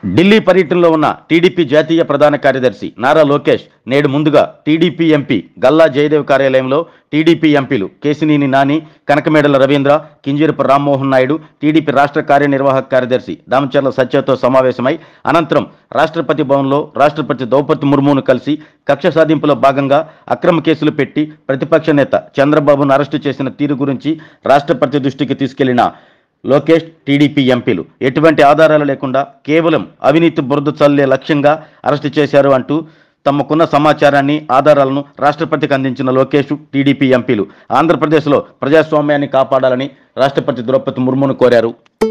ఢిల్లీ పర్యటనలో ఉన్న టీడీపీ జాతీయ ప్రధాన కార్యదర్శి నారా లోకేష్ నేడు ముందుగా టీడీపీ ఎంపీ గల్లా జయదేవ్ కార్యాలయంలో టీడీపీ ఎంపీలు కేశినేని నాని, కనకమేడల రవీంద్ర, కింజరపు రామ్మోహన్ నాయుడు, టీడీపీ రాష్ట్ర కార్యనిర్వాహక కార్యదర్శి దామచర్ల సత్యతో సమావేశమై అనంతరం రాష్ట్రపతి భవన్లో రాష్ట్రపతి ద్రౌపది ముర్మును కలిసి కక్ష సాధింపులో భాగంగా అక్రమ కేసులు పెట్టి ప్రతిపక్ష నేత చంద్రబాబును అరెస్టు చేసిన తీరు గురించి రాష్ట్రపతి దృష్టికి తీసుకెళ్లిన లోకేష్ టీడీపీ ఎంపీలు ఎటువంటి ఆధారాలు లేకుండా కేవలం అవినీతి బురద చల్లే లక్ష్యంగా అరెస్టు చేశారు అంటూ తమకున్న సమాచారాన్ని, ఆధారాలను రాష్ట్రపతికి అందించిన లోకేష్ టీడీపీ ఎంపీలు ఆంధ్రప్రదేశ్లో ప్రజాస్వామ్యాన్ని కాపాడాలని రాష్ట్రపతి ద్రౌపది ముర్మును కోరారు.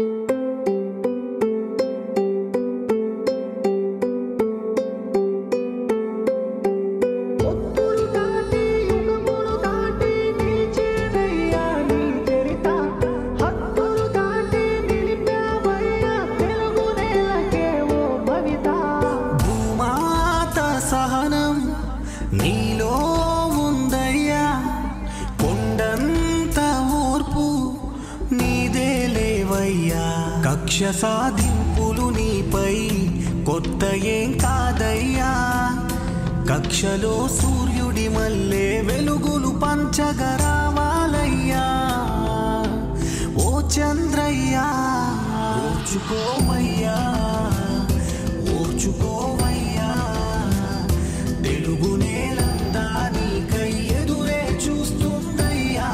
నీలో ఉందయ్యా కొండంత ఓర్పు నీదే లేవయ్యా. కక్ష సాధింపులు నీపై కొత్త ఏం కాదయ్యా. కక్షలో సూర్యుడి మల్లె వెలుగులు పంచగరావాలయ్యా. ఓ చంద్రయ్యా ఓర్చుకోవయ్యా, ఓర్చుకోవయ్యా. తెలుగు నేలంతా నీకై ఎదురే చూస్తుందయ్యా.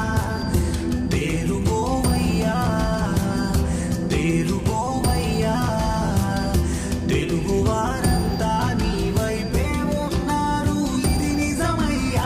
తేరుకోవయ్యా, తేరుకోవయ్యా. తెలుగు వారంతా నీ వైపే ఉన్నారు, ఇది నిజమయ్యా.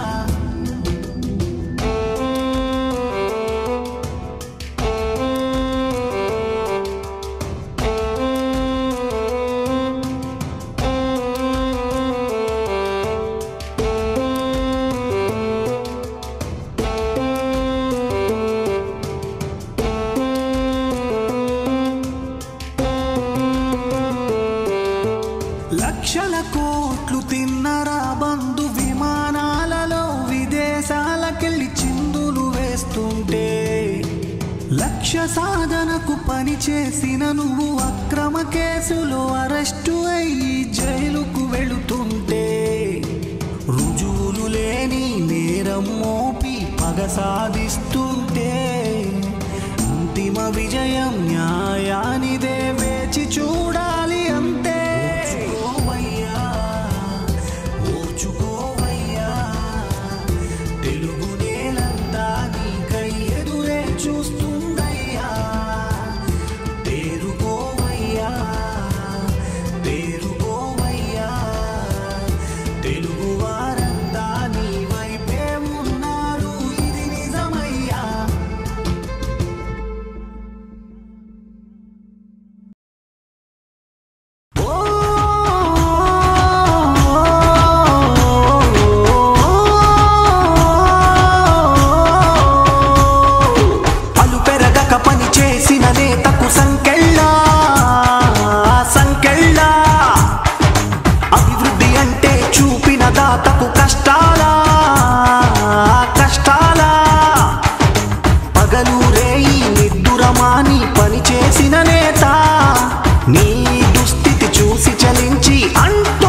లక్షల కోట్లు తిన్నరా బంధు విమానాలలో విదేశాలకెళ్ళి చిందులు వేస్తుంటే, లక్ష్య సాధనకు పని చేసిన నువ్వు అక్రమ కేసులో అరెస్టు అయ్యి జైలుకు వెళుతుంటే, రుజువులు లేని నేరం మోపి పగ సాధిస్తుంటే, అంతిమ విజయం న్యాయానిదే, వేచి చూడాలి అంతే. తెలుగు నేలంతా నీకై ఎదురే చూస్తుందయ్యా. తేరుకోవయ్యా, తేరుకోవయ్యా. తెలుగు వారంతా నీ వైపే ఉన్నారు, ఇది నిజమయ్యా. అభివృద్ధి అంటే చూపిన దాతకు కష్టాలా కష్టాలా. పగలు రేయి నిద్దురమాని పని చేసిన నేత నీ దుస్థితి చూసి చలించి